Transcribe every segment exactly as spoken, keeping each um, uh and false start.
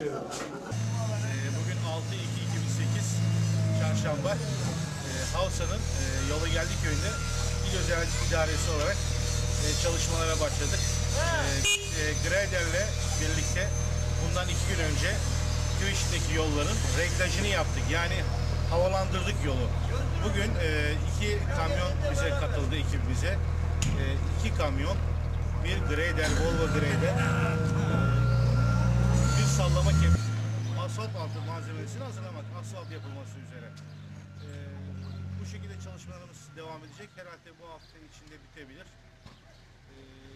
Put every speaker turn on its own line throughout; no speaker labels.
Ee, Bugün altı iki iki bin sekiz Çarşamba e, Havsa'nın e, Yola Geldik köyünde İl Özel İdaresi olarak e, çalışmalara başladık. E, e, Grader'le birlikte bundan iki gün önce köy içindeki yolların reglajını yaptık. Yani havalandırdık yolu. Bugün e, iki kamyon bize katıldı ekibimize. E, iki kamyon, bir Grader, Volvo Grader, bir sallama kemik, asfalt altı malzemesini hazırlamak, asfalt yapılması üzere. Ee, bu şekilde çalışmalarımız devam edecek. Herhalde bu hafta içinde bitebilir. Ee,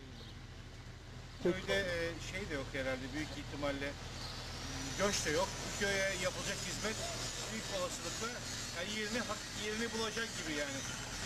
köyde e, şey de yok herhalde, büyük ihtimalle göç de yok. Bu köye yapılacak hizmet büyük olasılıkla yani yerini, yerini bulacak gibi yani.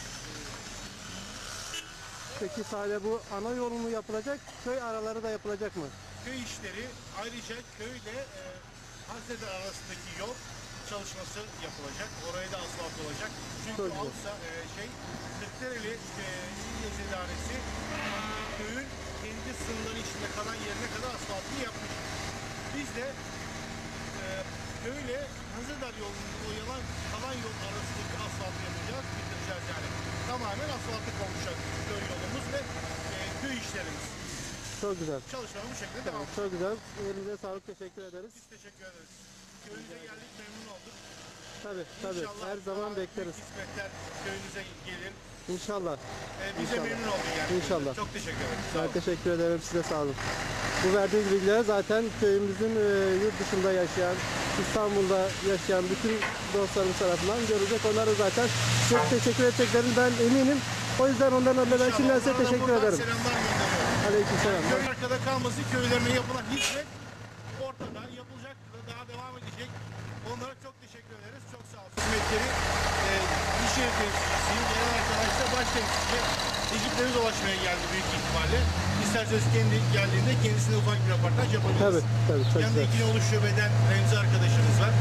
Peki sadece bu ana yol mu yapılacak, köy araları da yapılacak mı?
Köy işleri, ayrıca köyle e, Hazreti arasındaki yol çalışması yapılacak. Oraya da asfalt olacak. Çünkü Havsa e, şey Kırklareli e, İl İdaresi köyün kendi sınırları içinde kalan yerine kadar asfaltını yapmış. Biz de e, köyle Hazredar yolunun o yalan kalan yol arasındaki asfaltı yapacağız, bitireceğiz yani. Tamamen asfaltı kavuşacak köy yolumuz ve e, köy işlerimiz.
Çok güzel.
Çalışmamız bu şekilde
Tamam,
devam.
çok güzel. Elinize sağlık, teşekkür ederiz.
Biz teşekkür ederiz. Köyümüze geldik, memnun olduk.
Tabii, tabii.
İnşallah
Her zaman bekleriz.
hizmetler köyünüze gelir.
İnşallah.
Ee, biz
İnşallah.
de memnun olduk yani.
İnşallah.
Çok teşekkür ederim. Sağ
Ben
olun.
teşekkür ederim, size sağ olun. Bu verdiğiniz bilgiler zaten köyümüzün e, yurt dışında yaşayan, İstanbul'da yaşayan bütün dostlarımız tarafından görülecek. Onlara zaten çok teşekkür edeceklerini ben eminim. O yüzden onların adına ben şimdiden size
İnşallah onlara
teşekkür
buradan
ederim.
Selamlar gönderiyorum.
Aleykümselam.
Köy arkada kalmasın, köylerine yapılan hizmet ortada yapılacak ve daha devam edecek. Onlara çok teşekkür ederiz. Çok sağ olsun. Hizmetleri e, bir şehir temsilcisiyim. Genel arkadaşlar baş temsilci Necipleri dolaşmaya geldi büyük ihtimalle. İsterseniz kendi geldiğinde kendisine ufak bir röportaj yapabiliriz.
Tabii, tabii. Çok
Yanında
güzel.
iki yolu şubeden Remzi arkadaşımız var.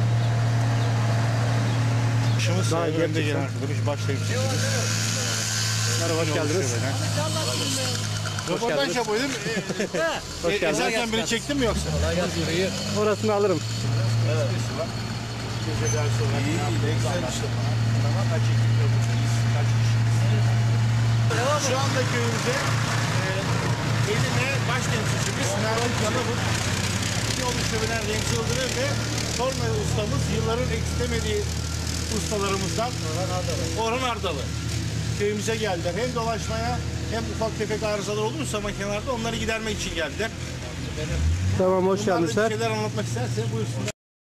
Başımız
Daha
önde
gerçekten.
gelen arkadaş baş temsilcimiz.
Merhaba, hoş geldiniz.
Röportaj yapıyordum.
Hoş geldiniz.
Ezerken beni çektin mi yoksa?
Orasını alırım.
Evet. Geceden sonra. İyi, iyi, ne güzel işte. Tamam, kaç ekip yapacağız? Kaç kişi? Şu anda köyümüze e, Eline baş temsilcimiz Nermin Canavur, iki yol şubeden Remzi Yıldırım ve torna ustamız, yılların eksiltemediği ustalarımızdan Orhan Ardalı. Orhan Ardalı. Köyümüze geldiler. Hem dolaşmaya hem ufak tefek arızalar olursa makinelerde onları gidermek için geldiler.
Tamam, hoş
Bunlar da
geldiniz.
bir şeyler anlatmak isterse buyursunlar.